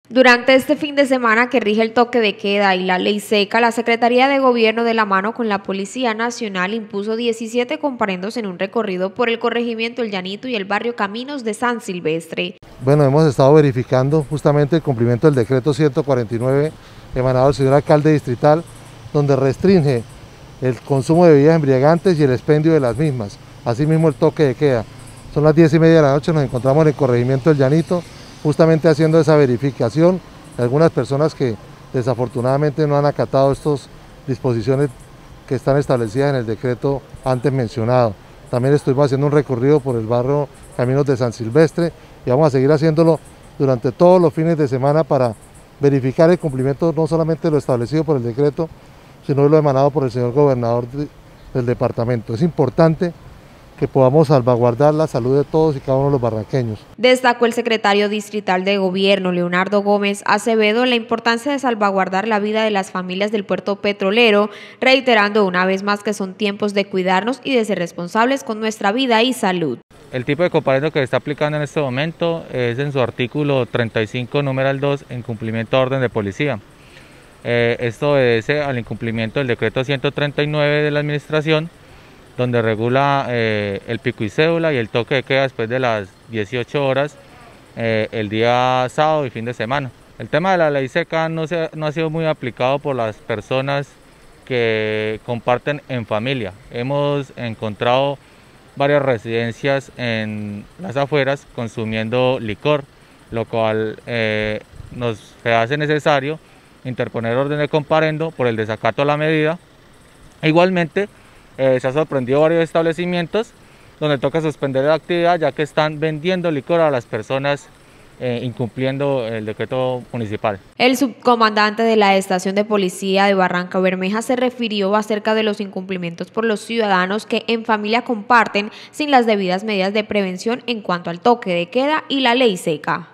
Durante este fin de semana que rige el toque de queda y la ley seca, la Secretaría de Gobierno de la mano con la Policía Nacional impuso 17 comparendos en un recorrido por el corregimiento El Llanito y el barrio Caminos de San Silvestre. Bueno, hemos estado verificando justamente el cumplimiento del decreto 149 emanado del señor alcalde distrital, donde restringe el consumo de bebidas embriagantes y el expendio de las mismas, asimismo el toque de queda. Son las 10:30 de la noche, nos encontramos en el corregimiento El Llanito, justamente haciendo esa verificación de algunas personas que desafortunadamente no han acatado estas disposiciones que están establecidas en el decreto antes mencionado. También estuvimos haciendo un recorrido por el barrio Caminos de San Silvestre y vamos a seguir haciéndolo durante todos los fines de semana para verificar el cumplimiento no solamente de lo establecido por el decreto, sino de lo emanado por el señor gobernador del departamento. Es importante que podamos salvaguardar la salud de todos y cada uno de los barranqueños. Destacó el secretario distrital de Gobierno, Leonardo Gómez Acevedo, la importancia de salvaguardar la vida de las familias del puerto petrolero, reiterando una vez más que son tiempos de cuidarnos y de ser responsables con nuestra vida y salud. El tipo de comparendo que se está aplicando en este momento es en su artículo 35, numeral 2, en cumplimiento de orden de policía. Esto obedece al incumplimiento del decreto 139 de la administración, donde regula el pico y cédula y el toque de queda después de las 18 horas, el día sábado y fin de semana. El tema de la ley seca no ha sido muy aplicado por las personas que comparten en familia. Hemos encontrado varias residencias en las afueras consumiendo licor, lo cual nos hace necesario interponer orden de comparendo por el desacato a la medida. Igualmente, se ha sorprendido varios establecimientos donde toca suspender la actividad ya que están vendiendo licor a las personas incumpliendo el decreto municipal. El subcomandante de la estación de policía de Barrancabermeja se refirió acerca de los incumplimientos por los ciudadanos que en familia comparten sin las debidas medidas de prevención en cuanto al toque de queda y la ley seca.